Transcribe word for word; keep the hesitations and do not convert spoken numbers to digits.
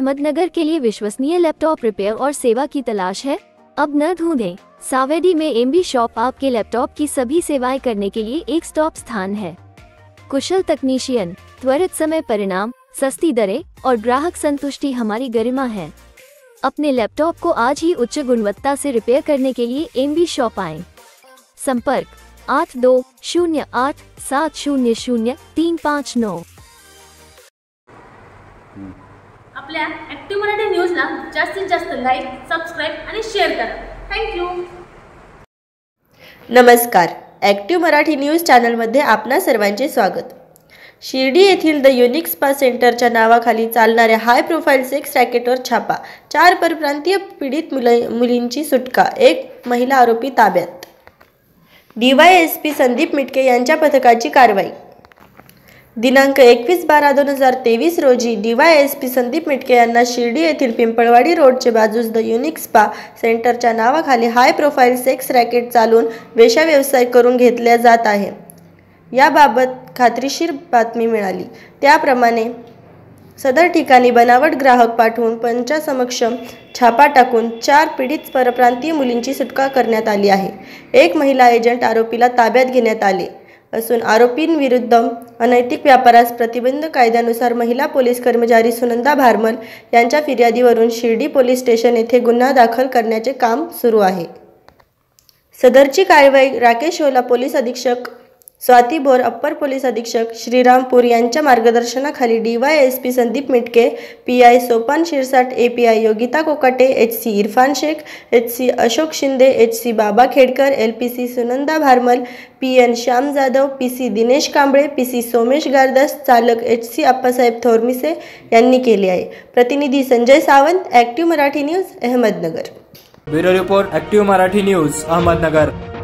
अहमदनगर के लिए विश्वसनीय laptop repair और सेवा की तलाश है? अब न ढूंढें। सावेडी में एमबी शॉप आपके लैपटॉप की सभी सेवाएं करने के लिए एक स्टॉप स्थान है। कुशल तकनीशियन, त्वरित समय परिणाम, सस्ती दरें और ग्राहक संतुष्टि हमारी गरिमा है। अपने लैपटॉप को आज ही उच्च गुणवत्ता से रिपेयर करने के लिए एमबी शॉप आएं। संपर्क आठ दो शून्य आठ सात शून्य शून्य तीन पाच नौ। आपल्या ॲक्टिव्ह मराठी न्यूजला जास्तीत जास्त लाईक, सबस्क्राईब आणि शेअर करा। थँक्यू। नमस्कार, ॲक्टिव्ह मराठी न्यूज चॅनलमध्ये आपणा सर्वांचे स्वागत। शिर्डी येथील द युनिक स्पा सेंटरच्या नावाखाली चालणाऱ्या हाय प्रोफाईल सेक्स रॅकेटवर छापा। चार परप्रांतीय पीडित मुलींची सुटका, एक महिला आरोपी ताब्यात। डीवायएसपी संदीप मिटके यांच्या पथकाची कारवाई। दिनांक एकवीस बारा दोन हजार तेवीस रोजी डीवायएसपी संदीप मिटके यांना शिर्डी येथील पिंपळवाडी रोडचे बाजूस द युनिक स्पा सेंटरच्या नावाखाली हाय प्रोफाईल सेक्स रॅकेट चालवून वेश्या व्यवसाय करून घेतला जात आहे याबाबत खात्रीशीर बातमी मिळाली। त्याप्रमाणे सदर ठिकाणी बनावट ग्राहक पाठवून पंचासमक्ष छापा टाकून चार पीडित परप्रांतीय मुलींची सुटका करण्यात आली आहे। एक महिला एजंट आरोपीला ताब्यात घेण्यात आले असून आरोपींविरुद्ध अनैतिक व्यापारास प्रतिबंध कायद्यानुसार महिला पोलीस कर्मचारी सुनंदा भारमल यांच्या फिर्यादीवरून शिर्डी पोलीस स्टेशन येथे गुन्हा दाखल करण्याचे काम सुरू आहे। सदरची कारवाई राकेश ओला पोलीस अधीक्षक, स्वाती भोर अप्पर पोलीस अधीक्षक श्रीरामपूर यांच्या मार्गदर्शनाखाली DYSP Sandeep Mitke, PI Sopan Shirsat, API Yogita Kokate, HC Irfan Shaikh, HC Ashok Shinde, HC Baba Khedkar, LPC Sunanda Bharmal, PN Shyam Jadhav, PC Dinesh Kamble, PC Somesh Gardas, चालक एचसी आप्पासाहेब थोरमिसे यांनी केले आहे। प्रतिनिधी Sanjay Sawant, active Marathi news, Ahmednagar. Bureau report, active Marathi news, Ahmednagar.